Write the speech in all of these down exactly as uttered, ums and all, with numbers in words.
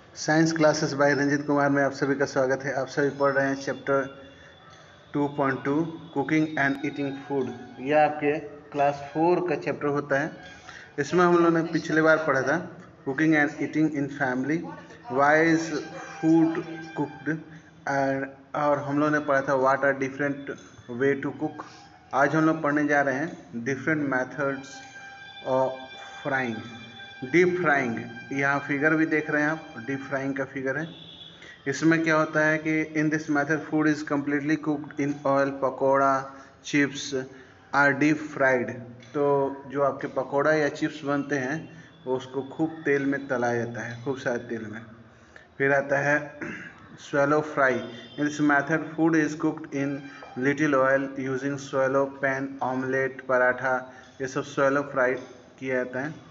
Science classes by Ranjit Kumar में आप सभी का स्वागत है। आप सभी पढ़ रहे हैं chapter two point two cooking and eating food. यह आपके क्लास फोर का चैप्टर होता है। इसमें हम लोगों ने पिछले बार पढ़ा था cooking and eating in family, why is food cooked, और हम लोगों ने पढ़ा था what are different way to cook. आज हम लोग पढ़ने जा रहे हैं different methods of frying. Deep frying, यहाँ फिगर भी देख रहे हैं आप, डीप फ्राइंग का फिगर है। इसमें क्या होता है कि in this method food is completely cooked in oil. Pakora, chips are deep fried. तो जो आपके पकौड़ा या चिप्स बनते हैं वो उसको खूब तेल में तला जाता है, खूब सारे तेल में। फिर आता है swallow fry. In this method food is cooked in little oil using swallow pan, omelette, paratha, ये सब swallow fry किया जाता है।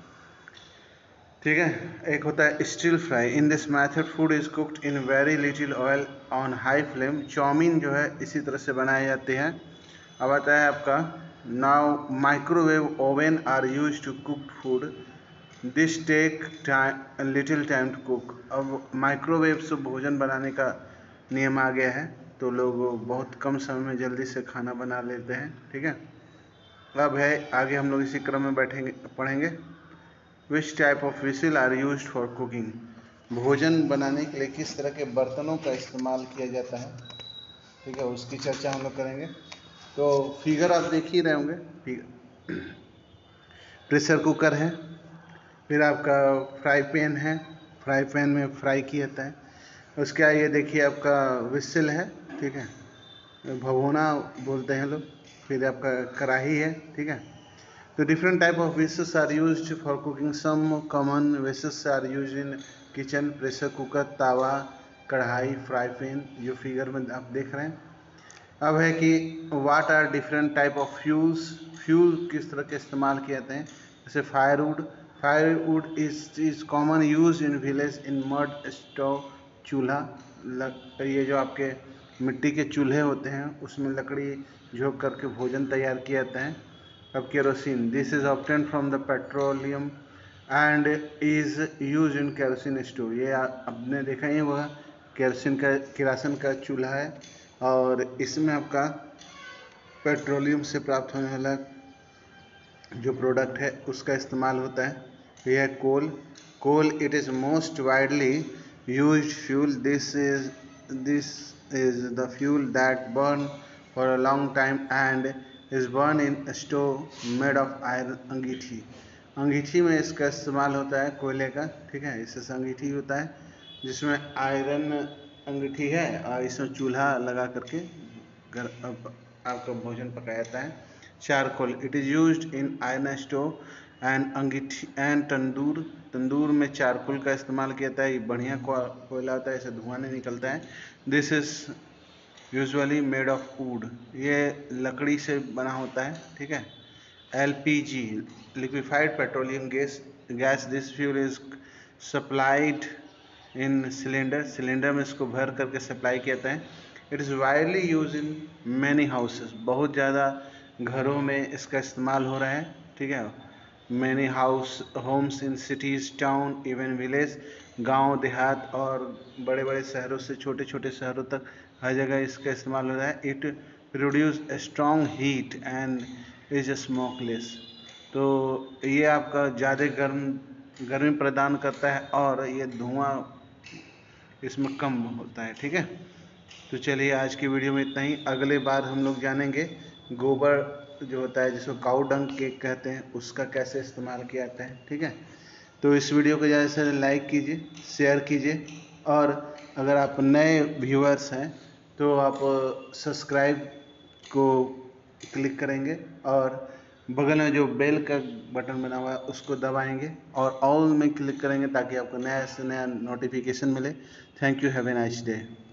ठीक है। एक होता है stir fry. In this method food is cooked in very little oil on high flame. Chowmein जो है इसी तरह से बनाई जाती है। अब आता है आपका now microwave oven are use to cook food. This take time little time to cook. अब माइक्रोवेव से भोजन बनाने का नियम आ गया है, तो लोग बहुत कम समय में जल्दी से खाना बना लेते हैं। ठीक है। अब है आगे हम लोग इसी क्रम में बैठेंगे पढ़ेंगे which type of whistle are use for cooking. भोजन बनाने के लिए किस तरह के बर्तनों का इस्तेमाल किया जाता है, ठीक है, उसकी चर्चा हम लोग करेंगे। तो फिगर आप देख ही रहे होंगे। फिगर प्रेशर कुकर है, फिर आपका फ्राई पैन है, फ्राई पैन में फ्राई किया जाता है। उसके आगे देखिए आपका विसिल है, ठीक है, भगोना बोलते हैं लोग। फिर आपका कढ़ाई है, ठीक है। The different type of vessels are used for cooking. Some common vessels are used in kitchen: pressure cooker, tawa, kadhai, fry pan, जो फिगर में आप देख रहे हैं। अब है कि what are different type of fuels. Fuel किस तरह के इस्तेमाल किए जाते हैं, जैसे firewood. Firewood is is common use in village in mud stove, chulha. ये जो आपके मिट्टी के चूल्हे होते हैं उसमें लकड़ी झोंक करके भोजन तैयार किया जाता है। अब kerosene, this is obtain from the petroleum and is use in kerosene stove. ये आपने देखा ही होगा, केरोसिन का किरासन का चूल्हा है और इसमें आपका पेट्रोलियम से प्राप्त होने वाला जो प्रोडक्ट है उसका इस्तेमाल होता है। यह है coal. Coal it is most widely use fuel. This is this is the fuel that burn for a long time and is burn in stove made of iron. अंगीठी, अंगीठी में इसका इस्तेमाल होता है कोयले का, ठीक है। इससे अंगीठी होता है जिसमें आयरन अंगीठी है और इसमें चूल्हा लगा करके घर आपका भोजन पकाया जाता है। Charcoal, it is used in iron stove and angithi and tandoor. Tandoor में चारकोल का इस्तेमाल किया जाता है। ये बढ़िया कोयला होता है, इसे धुआं नहीं निकलता है। This is usually made of wood, ये लकड़ी से बना होता है, ठीक है। L P G, liquefied petroleum gas gas this fuel is supplied in cylinder. Cylinder में इसको भर करके सप्लाई किया जाता है। It is widely use in many houses, बहुत ज़्यादा घरों में इसका इस्तेमाल हो रहा है, ठीक है। Many house homes in cities, town, even village, गांव देहात और बड़े बड़े शहरों से छोटे छोटे शहरों तक हर जगह इसका इस्तेमाल हो रहा है। It produce strong heat and is smokeless. तो ये आपका ज़्यादा गर्म गर्मी प्रदान करता है और ये धुआं इसमें कम होता है, ठीक है। तो चलिए आज की वीडियो में इतना ही। अगले बार हम लोग जानेंगे गोबर जो होता है जिसको काऊ डंग केक कहते हैं उसका कैसे इस्तेमाल किया जाता है, ठीक है। तो इस वीडियो को ज़्यादा से ज़्यादा लाइक कीजिए, शेयर कीजिए और अगर आप नए व्यूअर्स हैं तो आप सब्सक्राइब को क्लिक करेंगे और बगल में जो बेल का बटन बना हुआ है उसको दबाएंगे और ऑल में क्लिक करेंगे ताकि आपको नया से नया नोटिफिकेशन मिले। Thank you, have a nice day.